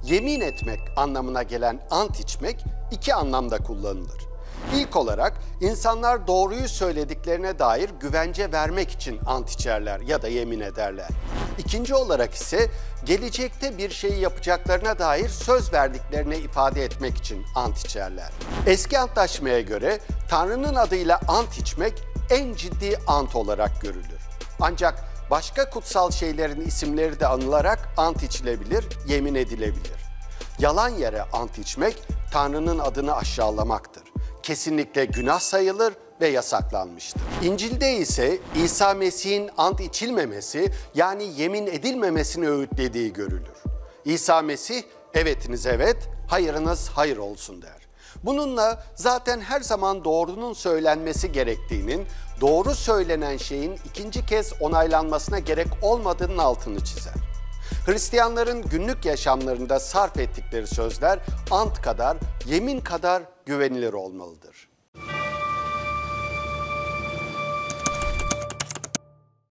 Yemin etmek anlamına gelen ant içmek iki anlamda kullanılır. İlk olarak insanlar doğruyu söylediklerine dair güvence vermek için ant içerler ya da yemin ederler. İkinci olarak ise gelecekte bir şeyi yapacaklarına dair söz verdiklerini ifade etmek için ant içerler. Eski antlaşmaya göre Tanrı'nın adıyla ant içmek en ciddi ant olarak görülür. Ancak başka kutsal şeylerin isimleri de anılarak ant içilebilir, yemin edilebilir. Yalan yere ant içmek Tanrı'nın adını aşağılamaktır. Kesinlikle günah sayılır ve yasaklanmıştır. İncil'de ise İsa Mesih'in ant içilmemesi yani yemin edilmemesini öğütlediği görülür. İsa Mesih evetiniz evet, hayırınız hayır olsun der. Bununla zaten her zaman doğrunun söylenmesi gerektiğinin, doğru söylenen şeyin ikinci kez onaylanmasına gerek olmadığının altını çizer. Hristiyanların günlük yaşamlarında sarf ettikleri sözler ant kadar, yemin kadar güvenilir olmalıdır.